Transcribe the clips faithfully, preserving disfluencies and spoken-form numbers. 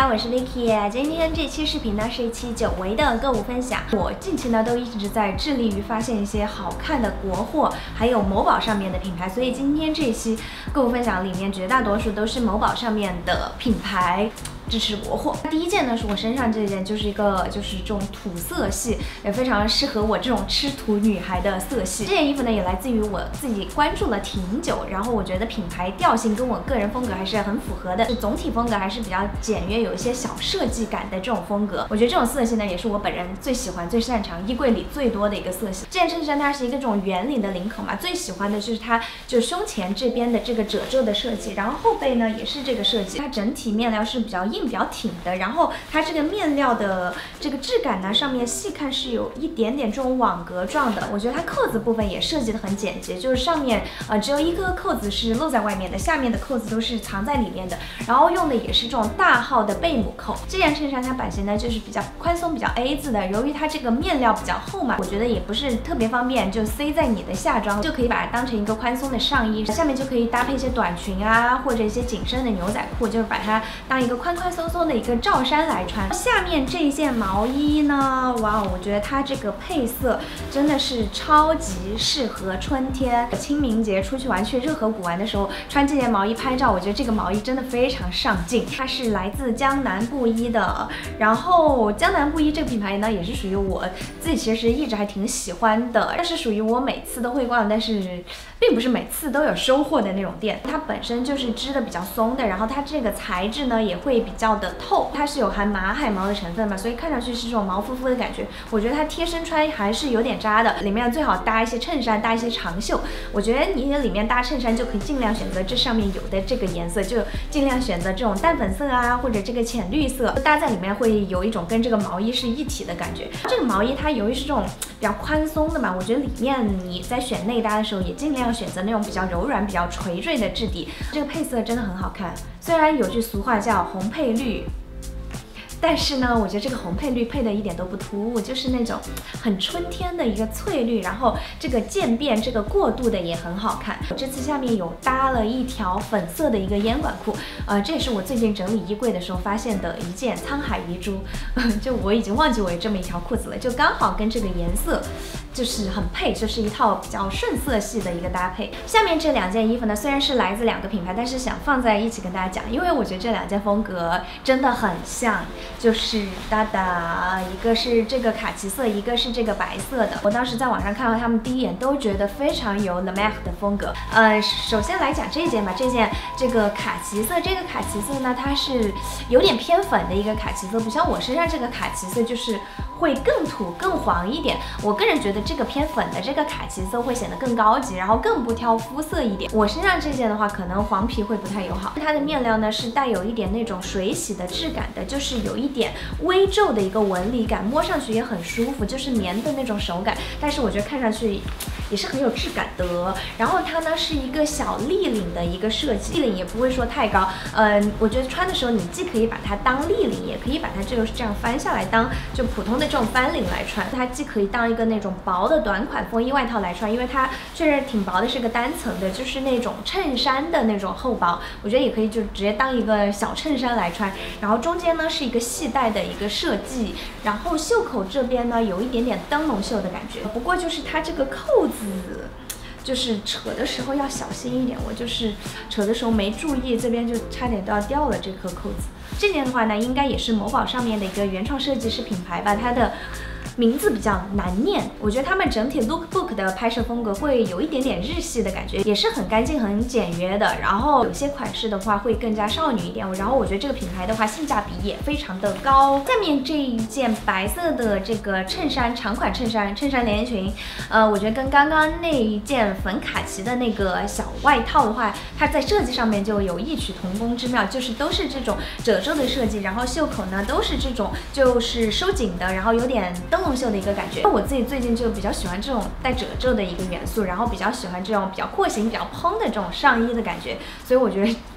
我是 Vicky。今天这期视频呢是一期久违的购物分享。我近期呢都一直在致力于发现一些好看的国货，还有某宝上面的品牌，所以今天这一期购物分享里面绝大多数都是某宝上面的品牌。 支持国货。第一件呢是我身上这件，就是一个就是这种土色系，也非常适合我这种吃土女孩的色系。这件衣服呢也来自于我自己关注了挺久，然后我觉得品牌调性跟我个人风格还是很符合的，总体风格还是比较简约，有一些小设计感的这种风格。我觉得这种色系呢也是我本人最喜欢、最擅长、衣柜里最多的一个色系。这件衬衫它是一个这种圆领的领口嘛，最喜欢的就是它就胸前这边的这个褶皱的设计，然后后背呢也是这个设计，它整体面料是比较硬。 比较挺的，然后它这个面料的这个质感呢，上面细看是有一点点这种网格状的。我觉得它扣子部分也设计的很简洁，就是上面呃只有一个扣子是露在外面的，下面的扣子都是藏在里面的。然后用的也是这种大号的贝母扣。这件衬衫它版型呢就是比较宽松、比较 A 字的，由于它这个面料比较厚嘛，我觉得也不是特别方便，就塞在你的下装，就可以把它当成一个宽松的上衣，下面就可以搭配一些短裙啊，或者一些紧身的牛仔裤，就是把它当一个宽宽。 松松的一个罩衫来穿。下面这一件毛衣呢，哇，我觉得它这个配色真的是超级适合春天。清明节出去玩，去热河谷玩的时候，穿这件毛衣拍照，我觉得这个毛衣真的非常上镜。它是来自江南布衣的，然后江南布衣这个品牌呢，也是属于我自己其实一直还挺喜欢的，但是属于我每次都会逛，但是并不是每次都有收获的那种店。它本身就是织的比较松的，然后它这个材质呢也会比较 比较的透，它是有含马海毛的成分嘛，所以看上去是这种毛肤肤的感觉。我觉得它贴身穿还是有点扎的，里面最好搭一些衬衫，搭一些长袖。我觉得你里面搭衬衫就可以尽量选择这上面有的这个颜色，就尽量选择这种淡粉色啊，或者这个浅绿色，搭在里面会有一种跟这个毛衣是一体的感觉。这个毛衣它由于是这种比较宽松的嘛，我觉得里面你在选内搭的时候也尽量选择那种比较柔软、比较垂坠的质地。这个配色真的很好看，虽然有句俗话叫红配绿。 但是呢，我觉得这个红配绿配的一点都不突兀，就是那种很春天的一个翠绿，然后这个渐变、这个过渡的也很好看。我这次下面有搭了一条粉色的一个烟管裤，呃，这也是我最近整理衣柜的时候发现的一件沧海遗珠，就我已经忘记我有这么一条裤子了，就刚好跟这个颜色就是很配，就是一套比较顺色系的一个搭配。下面这两件衣服呢，虽然是来自两个品牌，但是想放在一起跟大家讲，因为我觉得这两件风格真的很像。 就是哒哒，一个是这个卡其色，一个是这个白色的。我当时在网上看到他们第一眼都觉得非常有 Le Mac 的风格。呃，首先来讲这件吧，这件这个卡其色，这个卡其色呢，它是有点偏粉的一个卡其色，不像我身上这个卡其色就是会更土、更黄一点。我个人觉得这个偏粉的这个卡其色会显得更高级，然后更不挑肤色一点。我身上这件的话，可能黄皮会不太友好。它的面料呢是带有一点那种水洗的质感的，就是有一 一点微皱的一个纹理感，摸上去也很舒服，就是棉的那种手感。但是我觉得看上去也是很有质感的。然后它呢是一个小立领的一个设计，立领也不会说太高。嗯、呃，我觉得穿的时候你既可以把它当立领，也可以把它这个这样翻下来当就普通的这种翻领来穿。它既可以当一个那种薄的短款风衣外套来穿，因为它确实挺薄的，是个单层的，就是那种衬衫的那种厚薄。我觉得也可以就直接当一个小衬衫来穿。然后中间呢是一个 系带的一个设计，然后袖口这边呢有一点点灯笼袖的感觉，不过就是它这个扣子，就是扯的时候要小心一点。我就是扯的时候没注意，这边就差点都要掉了这颗扣子。这件的话呢，应该也是某宝上面的一个原创设计师品牌吧，它的 名字比较难念，我觉得他们整体 lookbook 的拍摄风格会有一点点日系的感觉，也是很干净、很简约的。然后有些款式的话会更加少女一点。然后我觉得这个品牌的话性价比也非常的高。下面这一件白色的这个衬衫，长款衬衫，衬衫连衣裙，呃，我觉得跟刚刚那一件粉卡其的那个小外套的话，它在设计上面就有异曲同工之妙，就是都是这种褶皱的设计，然后袖口呢都是这种就是收紧的，然后有点灯笼 袖的一个感觉，我自己最近就比较喜欢这种带褶皱的一个元素，然后比较喜欢这种比较廓形、比较蓬的这种上衣的感觉，所以我觉得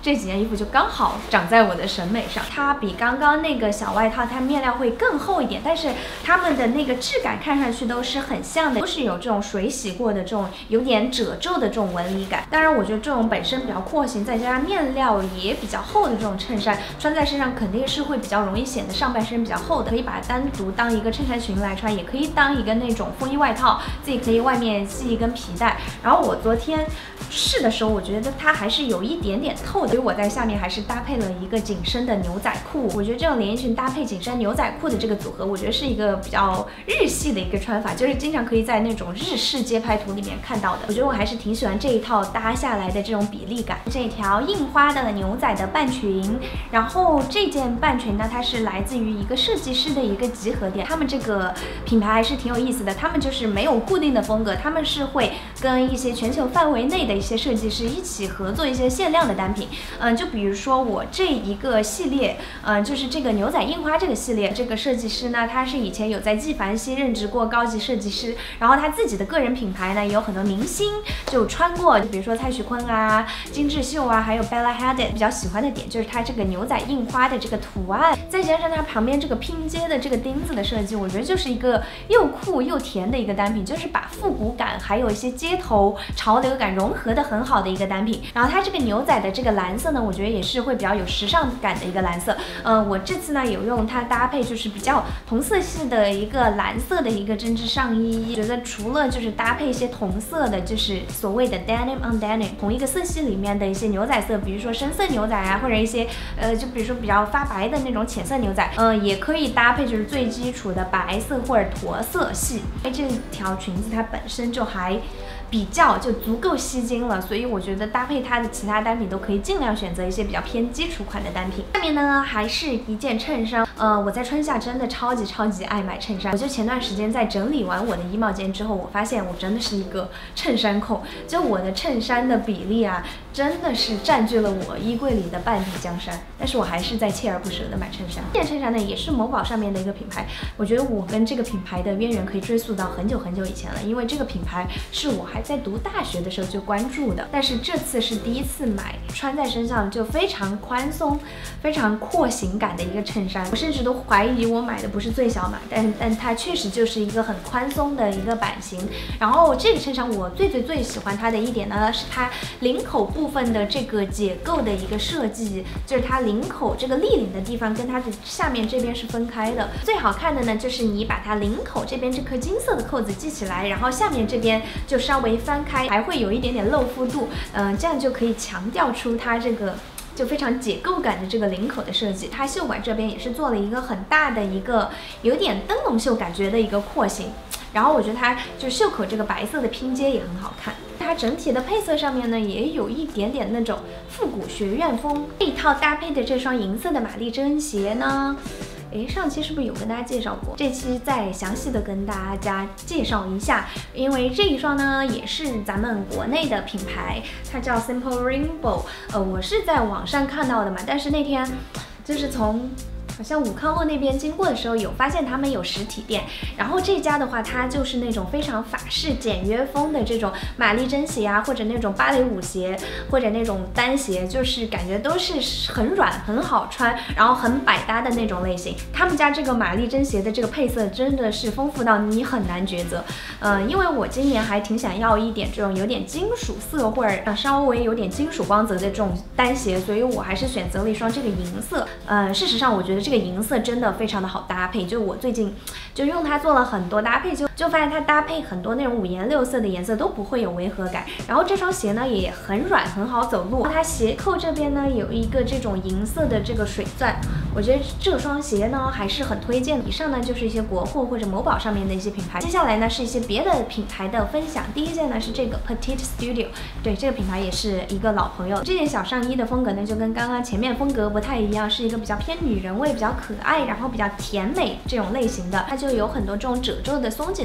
这几件衣服就刚好长在我的审美上。它比刚刚那个小外套，它面料会更厚一点，但是它们的那个质感看上去都是很像的，都是有这种水洗过的这种有点褶皱的这种纹理感。当然，我觉得这种本身比较廓形，再加上面料也比较厚的这种衬衫，穿在身上肯定是会比较容易显得上半身比较厚的。可以把它单独当一个衬衫裙来穿，也可以当一个那种风衣外套，自己可以外面系一根皮带。然后我昨天试的时候，我觉得它还是有一点点透的，所以我在下面还是搭配了一个紧身的牛仔裤。我觉得这种连衣裙搭配紧身牛仔裤的这个组合，我觉得是一个比较日系的一个穿法，就是经常可以在那种日式街拍图里面看到的。我觉得我还是挺喜欢这一套搭下来的这种比例感。这条印花的牛仔的半裙，然后这件半裙呢，它是来自于一个设计师的一个集合点。他们这个品牌还是挺有意思的，他们就是没有固定的风格，他们是会跟一些全球范围内的一些设计师一起合作一些限量的单品。嗯，就比如说我这一个系列，嗯，就是这个牛仔印花这个系列，这个设计师呢，他是以前有在纪梵希任职过高级设计师，然后他自己的个人品牌呢，也有很多明星就穿过，就比如说蔡徐坤啊、金智秀啊，还有 Bella Hadid。比较喜欢的点就是它这个牛仔印花的这个图案，再加上它旁边这个拼接的这个钉子的设计，我觉得就是一个又酷又甜的一个单品，就是把复古感还有一些街头潮流感融合的很好的一个单品。然后它这个牛仔的这个蓝色呢，我觉得也是会比较有时尚感的一个蓝色。呃，我这次呢有用它搭配就是比较同色系的一个蓝色的一个针织上衣，觉得除了就是搭配一些同色的，就是所谓的 denim on denim 同一个色系里面的一些牛仔色，比如说深色牛仔啊，或者一些呃就比如说比较发白的那种浅色牛仔，嗯、呃，也可以搭配就是最基础的白色或者驼色系。这条裙子它本身就还比较就足够吸睛了，所以我觉得搭配它的其他单品都可以尽量选择一些比较偏基础款的单品。下面呢还是一件衬衫，呃，我在春夏真的超级超级爱买衬衫。我就前段时间在整理完我的衣帽间之后，我发现我真的是一个衬衫控，就我的衬衫的比例啊，真的是占据了我衣柜里的半壁江山。但是我还是在锲而不舍的买衬衫。这件衬衫呢也是某宝上面的一个品牌，我觉得我跟这个品牌的渊源可以追溯到很久很久以前了，因为这个品牌是我还在读大学的时候就关注的，但是这次是第一次买，穿在身上就非常宽松、非常廓形感的一个衬衫。我甚至都怀疑我买的不是最小码，但但它确实就是一个很宽松的一个版型。然后这个衬衫我最最最喜欢它的一点呢，是它领口部分的这个解构的一个设计，就是它领口这个立领的地方跟它的下面这边是分开的。最好看的呢，就是你把它领口这边这颗金色的扣子系起来，然后下面这边就稍微翻开，还会有一点点露肤度，嗯、呃，这样就可以强调出它这个就非常解构感的这个领口的设计。它袖管这边也是做了一个很大的一个有点灯笼袖感觉的一个廓形，然后我觉得它就袖口这个白色的拼接也很好看。它整体的配色上面呢，也有一点点那种复古学院风。这一套搭配的这双银色的玛丽珍鞋呢，诶，上期是不是有跟大家介绍过？这期再详细的跟大家介绍一下，因为这一双呢也是咱们国内的品牌，它叫 Simple Rainbow。呃，我是在网上看到的嘛，但是那天就是从好像武康路那边经过的时候，有发现他们有实体店。然后这家的话，它就是那种非常法式简约风的这种玛丽珍鞋啊，或者那种芭蕾舞鞋，或者那种单鞋，就是感觉都是很软、很好穿，然后很百搭的那种类型。他们家这个玛丽珍鞋的这个配色真的是丰富到你很难抉择。呃，因为我今年还挺想要一点这种有点金属色或者稍微有点金属光泽的这种单鞋，所以我还是选择了一双这个银色。呃，事实上我觉得这个银色真的非常的好搭配，就我最近就用它做了很多搭配，就就发现它搭配很多那种五颜六色的颜色都不会有违和感。然后这双鞋呢也很软，很好走路。它鞋扣这边呢有一个这种银色的这个水钻，我觉得这双鞋呢还是很推荐的。以上呢就是一些国货或者某宝上面的一些品牌，接下来呢是一些别的品牌的分享。第一件呢是这个 Petite Studio， 对，这个品牌也是一个老朋友。这件小上衣的风格呢就跟刚刚前面风格不太一样，是一个比较偏女人味、比较可爱，然后比较甜美这种类型的。它就有很多这种褶皱的松紧的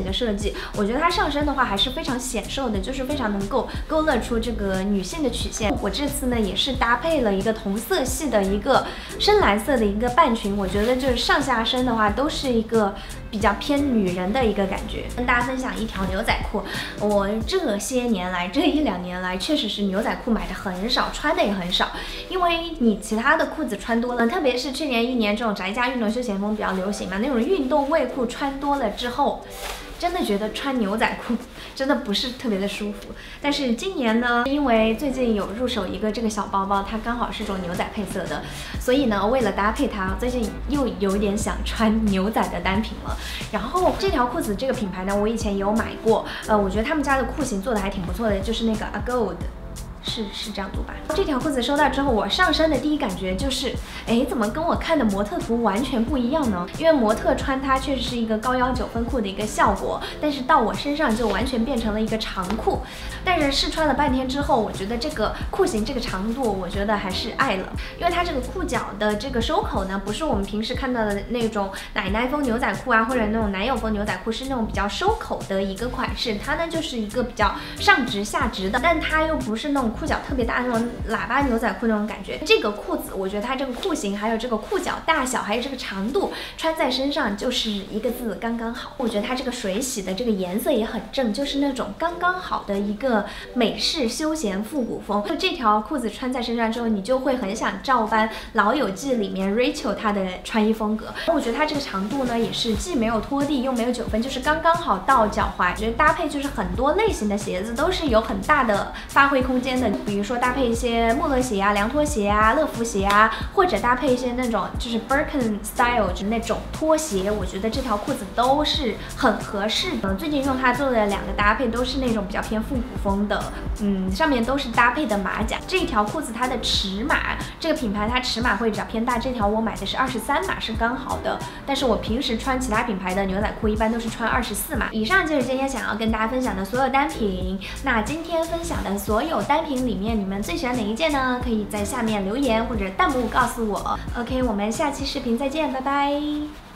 个设计，我觉得它上身的话还是非常显瘦的，就是非常能够勾勒出这个女性的曲线。我这次呢也是搭配了一个同色系的一个深蓝色的一个半裙，我觉得就是上下身的话都是一个比较偏女人的一个感觉。跟大家分享一条牛仔裤，我这些年来这一两年来确实是牛仔裤买的很少，穿的也很少，因为你其他的裤子穿多了，特别是去年一年这种宅家运动休闲风比较流行嘛，那种运动卫裤穿多了之后，真的觉得穿牛仔裤真的不是特别的舒服。但是今年呢，因为最近有入手一个这个小包包，它刚好是这种牛仔配色的，所以呢，为了搭配它，最近又有点想穿牛仔的单品了。然后这条裤子这个品牌呢，我以前也有买过，呃，我觉得他们家的裤型做的还挺不错的，就是那个 Agold。是是这样读吧？这条裤子收到之后，我上身的第一感觉就是，哎，怎么跟我看的模特图完全不一样呢？因为模特穿它确实是一个高腰九分裤的一个效果，但是到我身上就完全变成了一个长裤。但是试穿了半天之后，我觉得这个裤型这个长度，我觉得还是爱了，因为它这个裤脚的这个收口呢，不是我们平时看到的那种奶奶风牛仔裤啊，或者那种男友风牛仔裤，是那种比较收口的一个款式，它呢就是一个比较上直下直的，但它又不是那种裤脚特别大那种喇叭牛仔裤那种感觉。这个裤子我觉得它这个裤型还有这个裤脚大小还有这个长度穿在身上就是一个字刚刚好。我觉得它这个水洗的这个颜色也很正，就是那种刚刚好的一个美式休闲复古风。就这条裤子穿在身上之后，你就会很想照搬老友记里面 Rachel 她的穿衣风格。我觉得它这个长度呢也是既没有拖地又没有九分，就是刚刚好到脚踝。我觉得搭配就是很多类型的鞋子都是有很大的发挥空间的，比如说搭配一些穆勒鞋啊、凉拖鞋啊、乐福鞋啊，或者搭配一些那种就是 Birkin style 就那种拖鞋，我觉得这条裤子都是很合适的。最近用它做的两个搭配都是那种比较偏复古风的，嗯，上面都是搭配的马甲。这条裤子它的尺码，这个品牌它尺码会比较偏大，这条我买的是二十三码，是刚好的。但是我平时穿其他品牌的牛仔裤一般都是穿二十四码。以上就是今天想要跟大家分享的所有单品。那今天分享的所有单品里面，你们最喜欢哪一件呢？可以在下面留言或者弹幕告诉我。OK， 我们下期视频再见，拜拜。